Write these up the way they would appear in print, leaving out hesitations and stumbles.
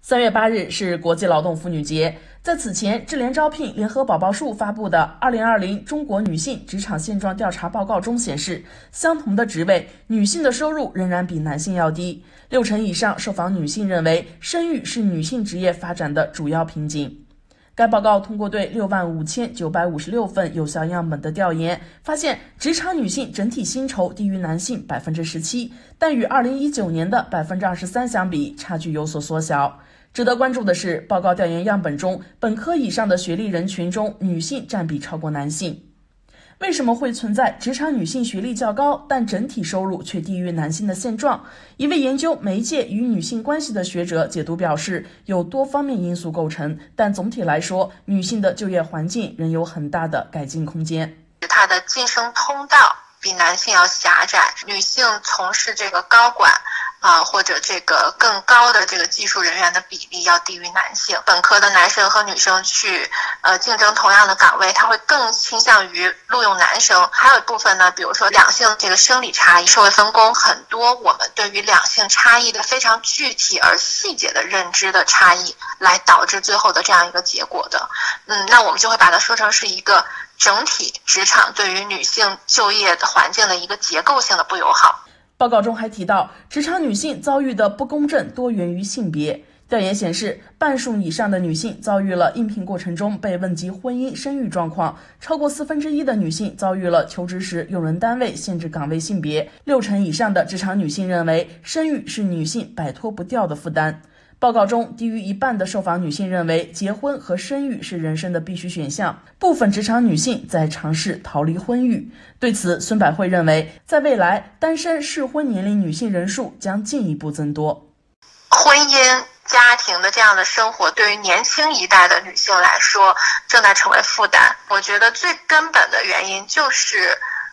3月8日是国际劳动妇女节，在此前，智联招聘联合宝宝树发布的2020中国女性职场现状调查报告中显示，相同的职位，女性的收入仍然比男性要低，60%以上受访女性认为生育是女性职业发展的主要瓶颈。该报告通过对65956份有效样本的调研，发现职场女性整体薪酬低于男性17%，但与2019年的23%相比，差距有所缩小。值得关注的是，报告调研样本中，本科以上的学历人群中，女性占比超过男性。为什么会存在职场女性学历较高，但整体收入却低于男性的现状？一位研究媒介与女性关系的学者解读表示，有多方面因素构成，但总体来说，女性的就业环境仍有很大的改进空间。 她的晋升通道比男性要狭窄，女性从事这个高管或者这个更高的这个技术人员的比例要低于男性。本科的男生和女生去竞争同样的岗位，他会更倾向于录用男生。还有一部分呢，比如说两性这个生理差异、社会分工，很多我们对于两性差异的非常具体而细节的认知的差异，来导致最后的这样一个结果的。那我们就会把它说成是一个整体职场对于女性就业的环境的一个结构性的不友好。 报告中还提到，职场女性遭遇的不公正多源于性别。调研显示，半数以上的女性遭遇了应聘过程中被问及婚姻生育状况，超过1/4的女性遭遇了求职时用人单位限制岗位性别，60%以上的职场女性认为生育是女性摆脱不掉的负担。报告中，低于一半的受访女性认为结婚和生育是人生的必须选项，部分职场女性在尝试逃离婚育。对此，孙百惠认为，在未来，单身适婚年龄女性人数将进一步增多。 婚姻家庭的这样的生活对于年轻一代的女性来说正在成为负担。我觉得最根本的原因就是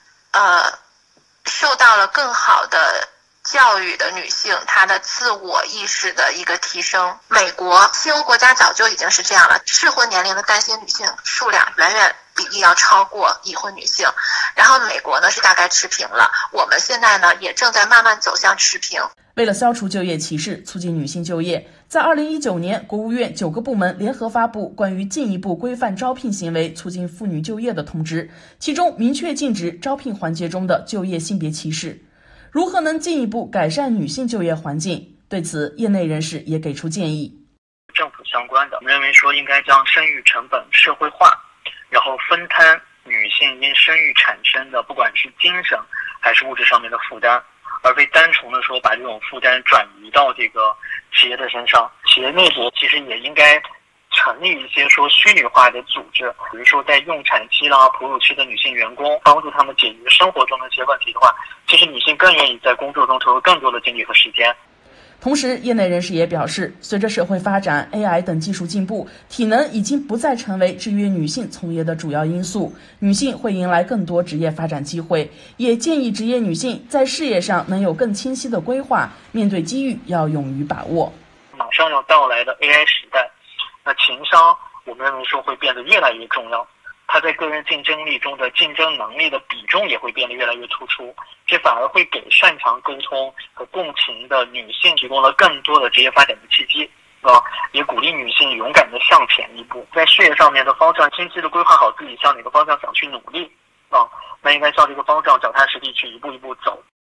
受到了更好的教育的女性，她的自我意识的一个提升。美国、西欧国家早就已经是这样了，适婚年龄的单身女性数量远远比例要超过已婚女性。然后美国呢是大概持平了，我们现在呢也正在慢慢走向持平。 为了消除就业歧视，促进女性就业，在2019年，国务院9个部门联合发布关于进一步规范招聘行为、促进妇女就业的通知，其中明确禁止招聘环节中的就业性别歧视。如何能进一步改善女性就业环境？对此，业内人士也给出建议。 政府相关的，我们认为说应该将生育成本社会化，然后分摊女性因生育产生的不管是精神还是物质上面的负担，而非单纯的说把这种负担转移到这个企业的身上。企业内部其实也应该成立一些说虚拟化的组织，比如说在用产期哺乳期的女性员工，帮助他们解决生活中的一些问题的话，其实女性更愿意在工作中投入更多的精力和时间。 同时，业内人士也表示，随着社会发展、AI 等技术进步，体能已经不再成为制约女性从业的主要因素，女性会迎来更多职业发展机会。也建议职业女性在事业上能有更清晰的规划，面对机遇要勇于把握。 马上要到来的 AI 时代，那情商我们认为说会变得越来越重要，它在个人竞争力中的竞争能力的比重也会变得越来越突出，这反而会给擅长沟通和共情的女性提供了更多的职业发展的契机也鼓励女性勇敢地向前一步，在事业上面的方向清晰地规划好自己向哪个方向想去努力那应该向这个方向脚踏实地去一步一步走。